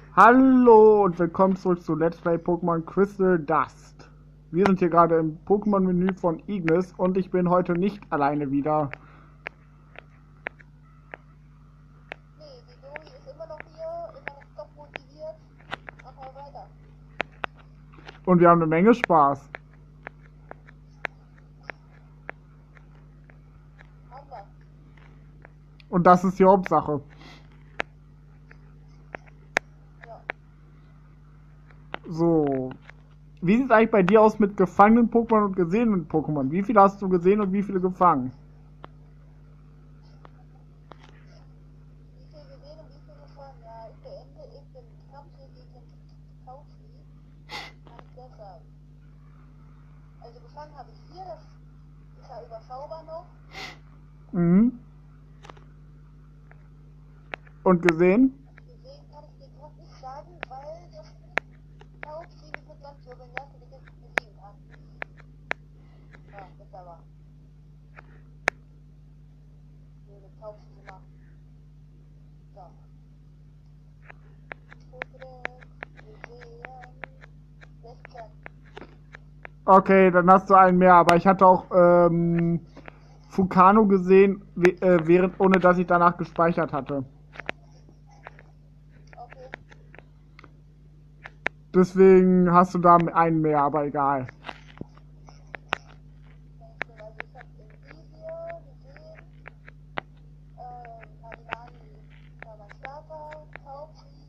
Hallo und willkommen zurück zu Let's Play Pokémon Crystal Dust. Wir sind hier gerade im Pokémon-Menü von Ignis und ich bin heute nicht alleine wieder. Nee, die Dori ist immer noch hier, immer noch top motiviert. Mach mal weiter. Und wir haben eine Menge Spaß. Haben wir. Und das ist die Hauptsache. Ja. So. Wie sieht es eigentlich bei dir aus mit gefangenen Pokémon und gesehenen Pokémon? Wie viele hast du gesehen und wie viele gefangen? Wie viel gesehen und wie viel gefahren? Ja, ich beende eben den Kampf hier gegen Taufi. Kann ich das sagen. Also gefangen habe ich 4, das ist ja überschaubar noch. Mhm. Und gesehen? Gesehen kann ich dir gerade nicht sagen, weil der Taufi mich mit Landwirbeln lassen, die ich jetzt besiegen kann. Ja, ist aber. Blöde Taufi gemacht. So. Gesehen. 16. Okay, dann hast du einen mehr, aber ich hatte auch Fukano gesehen, während, ohne dass ich danach gespeichert hatte. Okay. Deswegen hast du da einen mehr, aber egal. Also ich habe in Visio gesehen, Marinani, Kamasaka, Tauchi,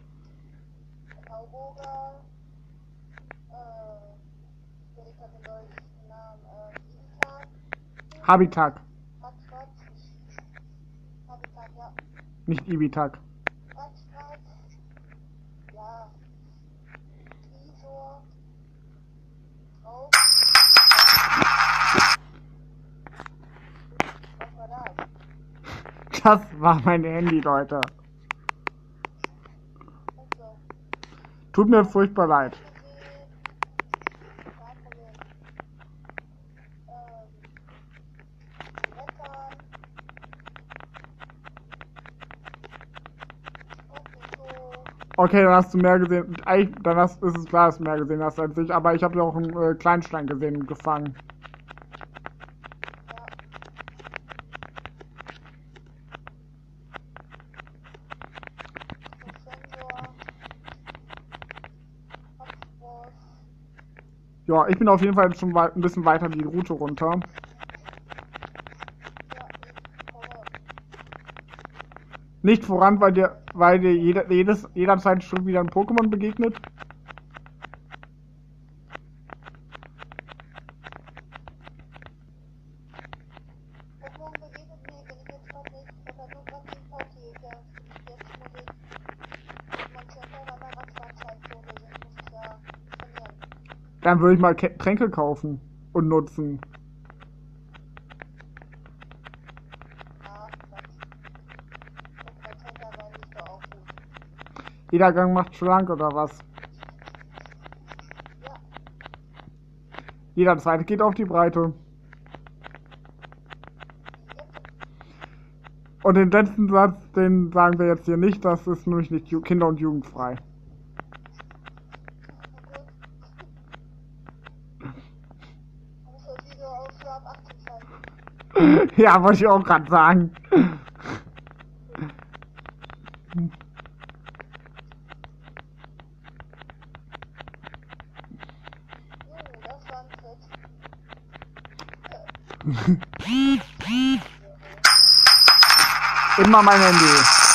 Tauboga, ich habe den deutschen Namen, Ibitak, Habitak, Hatschrat, Habitat, ja, nicht Ibitak. Hatschrat, ja, Visor, Traub, was war das? Das war mein Handy, Leute. Also, Tut mir furchtbar leid. gesehen, kein Problem, Wettern, Okiko, Okay, dann hast du mehr gesehen. Eigentlich, ist es klar, dass du mehr gesehen hast als ich, aber ich habe ja auch einen Kleinstein gesehen und gefangen. ja, Sensor, Hotspot, Ja, ich bin auf jeden Fall jetzt schon ein bisschen weiter die Route runter. ja, ich komme. Nicht voran, weil dir jederzeit schon wieder ein Pokémon begegnet. Pokémon begegnet mir, bin ich jetzt grad nicht. Ich hab halt nur grad den Tauchi gekämpft. Jetzt muss ich Pokémon Center bei meiner Radfahrtzeitzone sind, muss ich ja trainieren. Dann würde ich mal Tränke kaufen und nutzen. Ach, Quatsch. Pokémon Center wäre nicht so auch gut. Jeder Gang macht schlank oder was? Ja, Jeder zweite geht auf die Breite. jetzt. Und den letzten Satz, den sagen wir jetzt hier nicht, das ist nämlich nicht kinder- und jugendfrei. Gut. Muss das Video auf für ab 18 schalten. Ja, wollte ich auch gerade sagen. Das war ein Tritt. Immer mein Handy.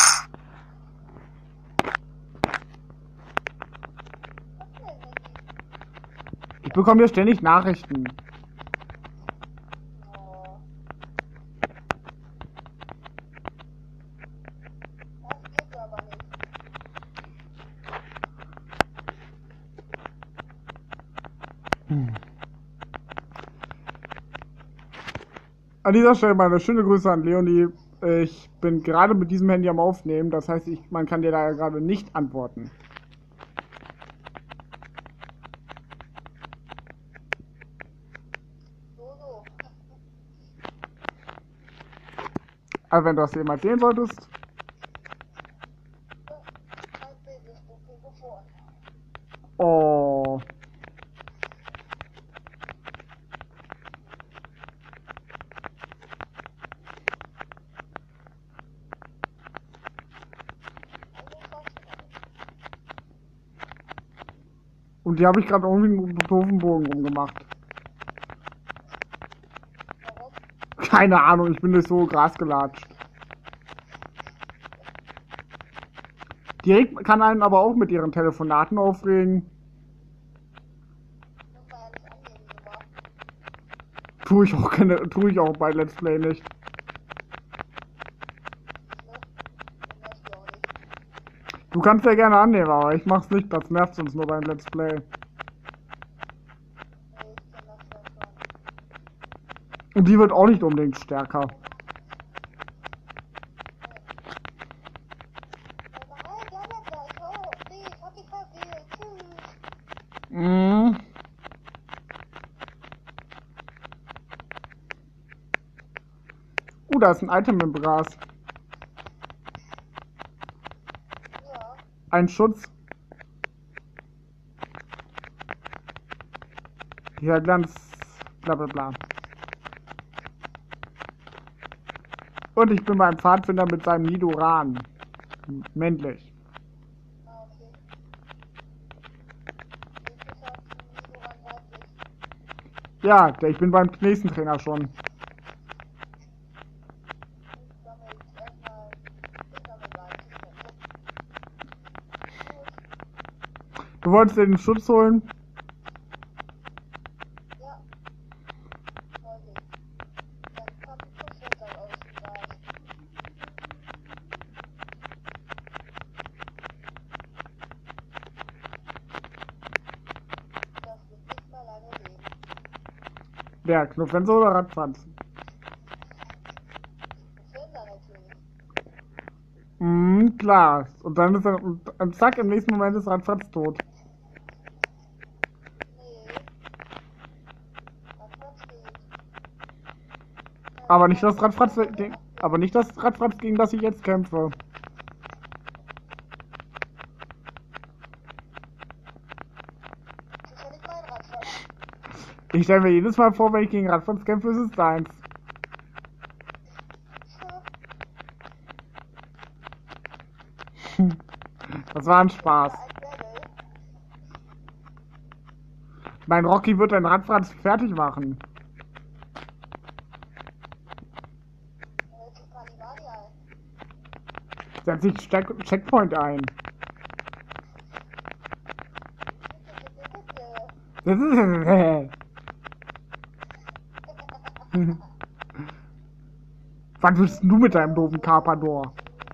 Was denn, Handy? Ich bekomme hier ständig Nachrichten. Oh. Das geht aber nicht. An dieser Stelle meine schöne Grüße an Leonie. Ich bin gerade mit diesem Handy am Aufnehmen, das heißt, man kann dir da ja gerade nicht antworten. So. Aber wenn du das jemals sehen solltest, Kein Facebook. Mikrofon. Oh. Und die habe ich gerade irgendwie einen doofen Bogen umgemacht. Warum? Keine Ahnung, ich bin durch so Gras gelatscht. Die Rick kann einen aber auch mit ihren Telefonaten aufregen. Muss man ja nicht angeben, die Nummer. Tue ich auch bei Let's Play nicht. Ne? Den nervt die auch nicht. Du kannst ja gerne annehmen, aber ich mach's nicht, das nervt uns nur beim Let's Play. Nee, ich kenn das ja schon. Und die wird auch nicht unbedingt stärker. Aber hey, bleib mal gleich. Oh, nee, ich hab dich verwählt. Tschüss. Mhm. Da ist ein Item im Gras. Ja. Ein Schutz. Hier Glanz. Bla bla bla. Und ich bin beim Pfadfinder mit seinem Nidoran. Männlich. Ah, okay. Ich hab Nidoran weiblich. Ja, ich bin beim nächsten Trainer schon. Ich sammle erstmal. Ich sammle gar nicht. Du wolltest dir den Schutz holen? Ja, wollte ich. Dann kommt ein Schutzwasser aus dem Gras. Das wird nicht mal lange leben. Wer? Knuffense oder Radfranz? Gefällt natürlich. Klar. Und dann ist er. Und zack, im nächsten Moment ist Radfranz tot. Nee. Das versteht. Aber nicht das Radfranz, gegen das ich jetzt kämpfe. Das ist ja nicht mein Radfahrer. Ich stelle mir jedes Mal vor, wenn ich gegen Radfranz kämpfe, ist es deins. Das war ein Spaß. Ein Level. Mein Rocky wird den Radfranz fertig machen. Jetzt Kanibali ein. Setz sich Checkpoint ein. Das ist. Was willst du mit deinem doofen Carpador?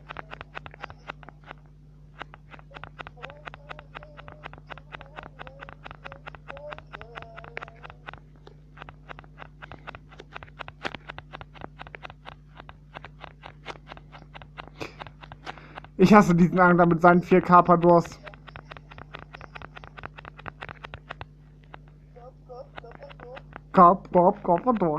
Ich hasse diesen Angler mit seinen 4 Carpadors. Carpador.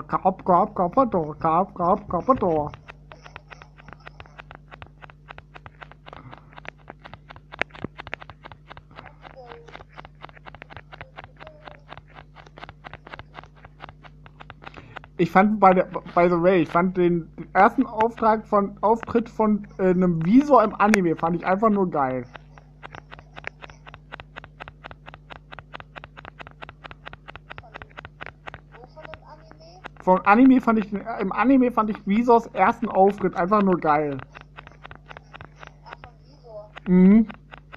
Ich fand by the way, ich fand den ersten Auftritt von einem Visor im Anime fand ich einfach nur geil. Vom Anime fand ich im Anime fand ich Visors ersten Auftritt einfach nur geil. Ach, von Visor. Mhm.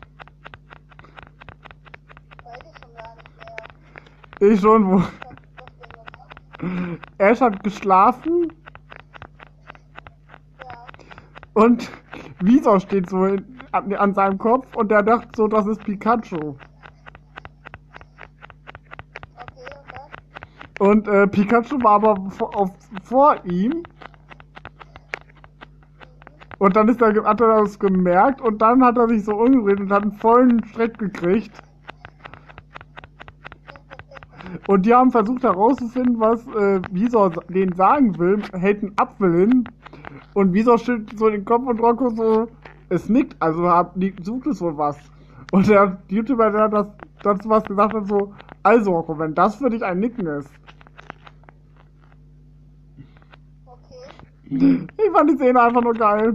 Weiß ich schon gar nicht mehr. Ich schon, wo. Was der gemacht? Ash hat geschlafen Ja. und Visor steht so an seinem Kopf und der dachte so, das ist Pikachu. Okay, und dann? Und Pikachu war aber vor ihm. Und dann hat er das gemerkt und dann hat er sich so umgedreht und hat einen vollen Schreck gekriegt. Und die haben versucht herauszufinden, was Visor denen sagen will, hält einen Apfel hin. Und Visor schüttelt so den Kopf und Rocco so, es nickt, also sucht es wohl was. Und der YouTuber, der das dazu was gesagt hat, so, also, Rocco, wenn das für dich ein Nicken ist. Okay. Ich fand die Szene einfach nur geil.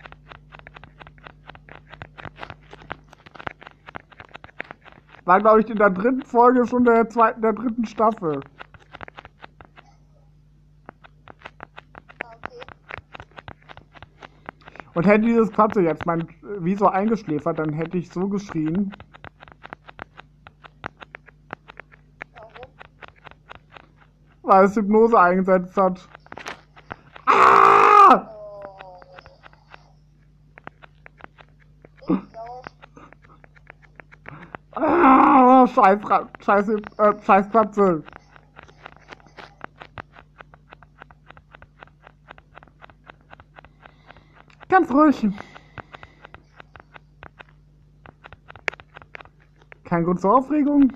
War, glaube ich, in der dritten Folge schon der dritten Staffel. Okay. Und hätte dieses Katze jetzt mein Visor eingeschläfert, dann hätte ich so geschrien. Warum? Weil es Hypnose eingesetzt hat. Ah! Oh. Ich lauf. Ah, scheiß Katze. Ganz ruhig. Kein Grund zur Aufregung.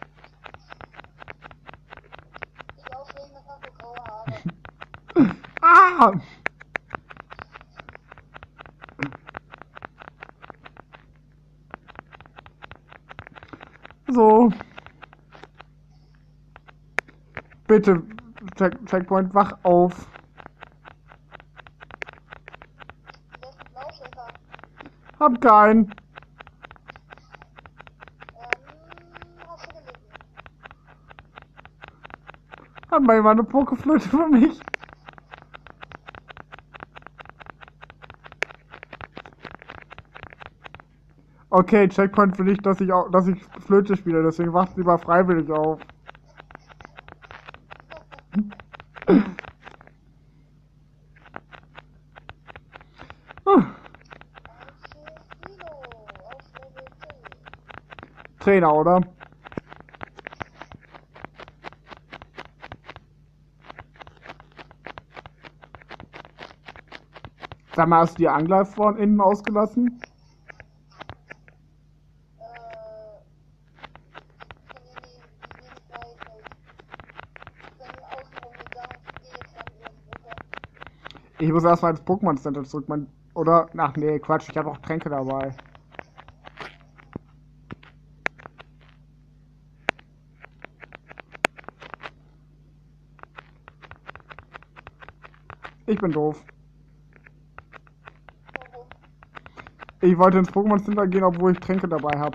Ich aufregen, das hast du graue Haare. Ah! So. Bitte, Checkpoint, wach auf. Wer ist ein Blauschäfer? Hab keinen. Hast du gelitten? Hat mal jemand eine Pokeflöte für mich? Okay, Checkpoint will nicht, dass ich Flöte spiele, deswegen wacht lieber freiwillig auf. Kilo auf Level 10. Trainer, oder? Sag mal, hast du die Angler von innen ausgelassen? Ich muss erstmal ins Pokémon Center zurück, oder? Ach nee, Quatsch, ich habe auch Tränke dabei. Ich bin doof. Ich wollte ins Pokémon Center gehen, obwohl ich Tränke dabei habe.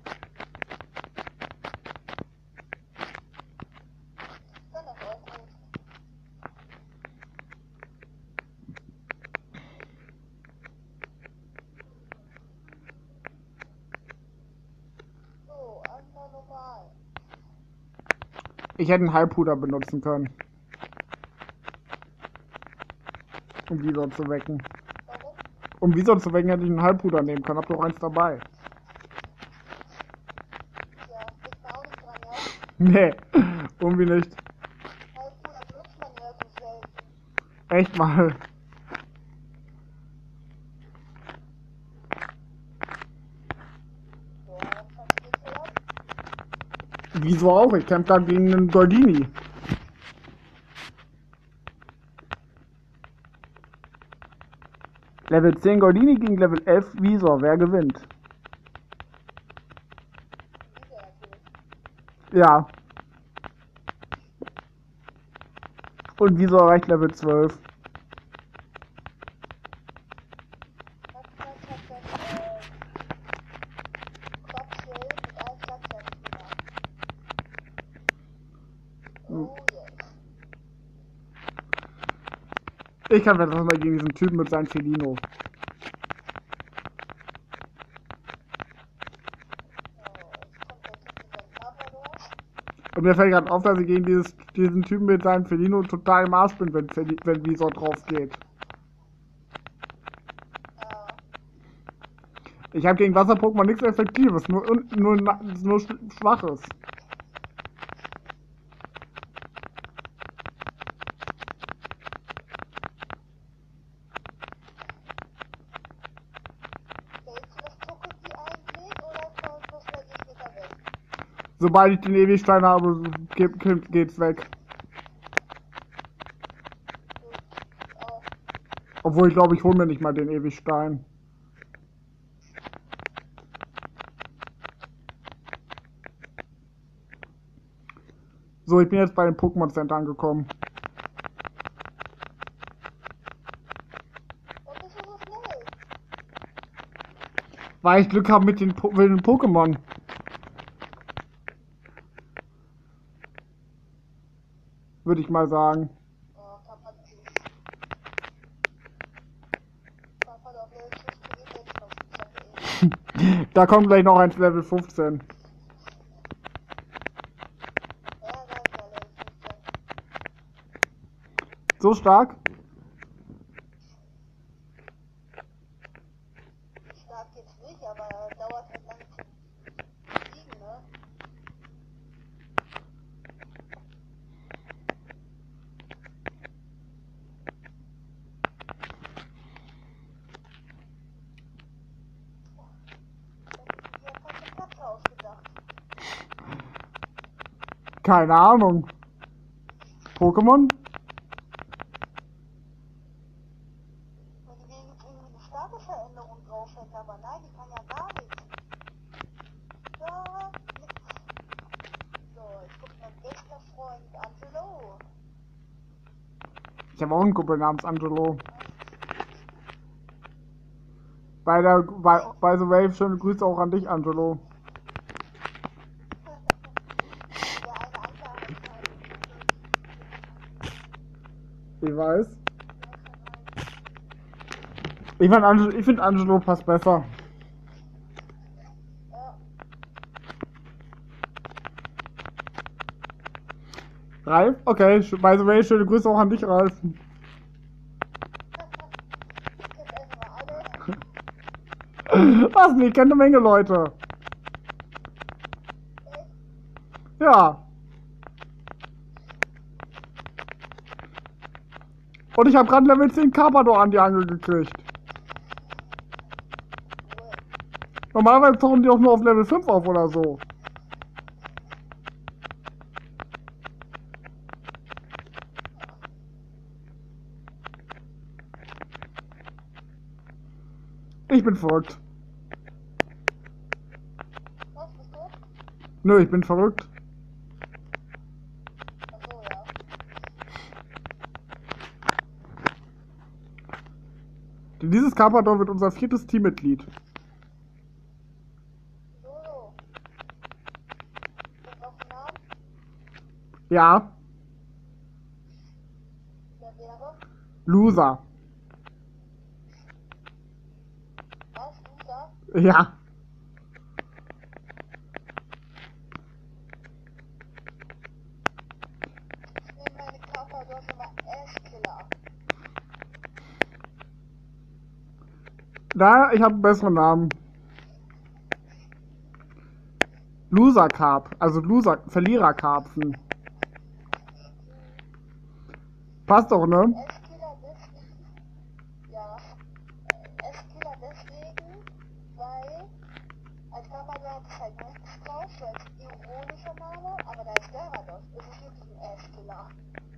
Ich hätte einen Heilpuder benutzen können. Um Visor zu wecken. Warum? Um Visor zu wecken hätte ich einen Heilpuder nehmen können. Hab doch eins dabei. Ja, bist du auch nicht dran, ja? Nee, irgendwie nicht. Heilpuder benutzt man ja so selten. Echt mal. So, was geht's hier ab? Wieso auch? Ich kämpfe da gegen einen Goldini. Level 10 Goldini gegen Level 11 Visor. Wer gewinnt? Wieder natürlich. Ja. Und Visor erreicht Level 12. Quatschel mit einem Schlag fertig gemacht. Oh yes. Ich kann jetzt mal gegen diesen Typen mit seinem Felino. Und mir fällt gerade auf, dass ich gegen diesen Typen mit seinem Felino total im Arsch bin, wenn Visor drauf geht. Ich habe gegen Wasser-Pokémon nichts Effektives, nur Schwaches. Sobald ich den Ewigstein habe, geht's weg. Obwohl ich glaube, ich hole mir nicht mal den Ewigstein. So, ich bin jetzt bei dem Pokémon Center angekommen. Und bist du so schnell? Weil ich Glück habe mit den wilden Pokémon. Würde ich mal sagen. Oh, Papa, auf Level 15 geht jetzt noch. Da kommt gleich noch eins Level 15. Ja, Level 15. So stark? Stark jetzt nicht, aber dauert halt lange zu fliegen, ne? Hier hat fast eine Katze ausgedacht. Keine Ahnung. Pokémon? Wenn die wenigstens eine Statusveränderung drauf hätte, aber nein, die kann ja gar nichts. Ja, nix. So, jetzt kommt mein bester Freund Angelo. Ich habe auch einen Kumpel namens Angelo. By the way, schöne Grüße auch an dich, Angelo. Der eine Anker hat halt. Ich weiß. Ich finde Angelo passt besser. Ja, Ralf? Okay, by the way, schöne Grüße auch an dich, Ralf. ich kenn einfach mal alle. Was? Nee, ich kenne eine Menge Leute. Echt? Ja. Und ich habe gerade Level 10 Carpador an die Angel gekriegt. Cool. Normalerweise tauchen die auch nur auf Level 5 auf oder so. Ich bin verrückt. Was, bist du? Nö, ich bin verrückt. Achso, ja. Denn dieses Carpador wird unser 4. Teammitglied. So. Ist noch ein Name? Ja, Der wäre? Loser. Was, Loser? Ja. Ich nehme meine Kappa dort immer Ass-Killer. Da, ich habe einen besseren Namen. Loser Carp, also Verliererkarpfen. Passt doch, ne? Ass-Killer deswegen, ja, Ass-Killer deswegen, weil als Kappa hat es halt nichts drauf, so als ironischer Name, aber da ist Gyarados. Es ist wirklich ein Ass-Killer.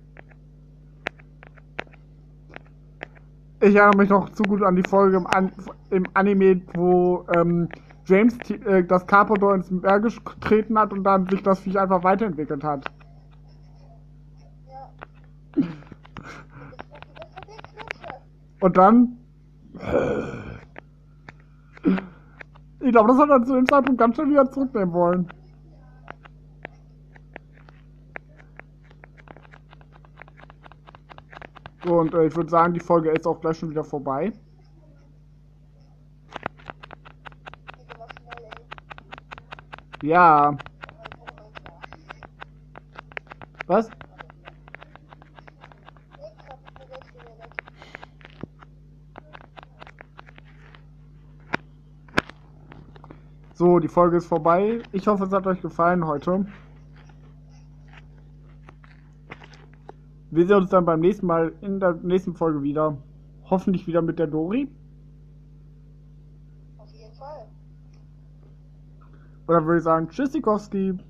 Ich erinnere mich noch zu gut an die Folge im Anime, wo James das Carpador ins Meer getreten hat und dann sich das Viech einfach weiterentwickelt hat. Ja. Das ist noch die beste Dickflitsche. Und dann... Ich glaube, das hat er zu dem Zeitpunkt ganz schön wieder zurücknehmen wollen. So, und ich würde sagen, die Folge ist auch gleich schon wieder vorbei. Geht aber schnell, ey. Ja. Was? Nix, hab ich mir selbst geredet. So, die Folge ist vorbei. Ich hoffe, es hat euch gefallen heute. Wir sehen uns dann beim nächsten Mal in der nächsten Folge wieder. Hoffentlich wieder mit der Dori. Auf jeden Fall. Oder würde ich sagen, Tschüssikowski.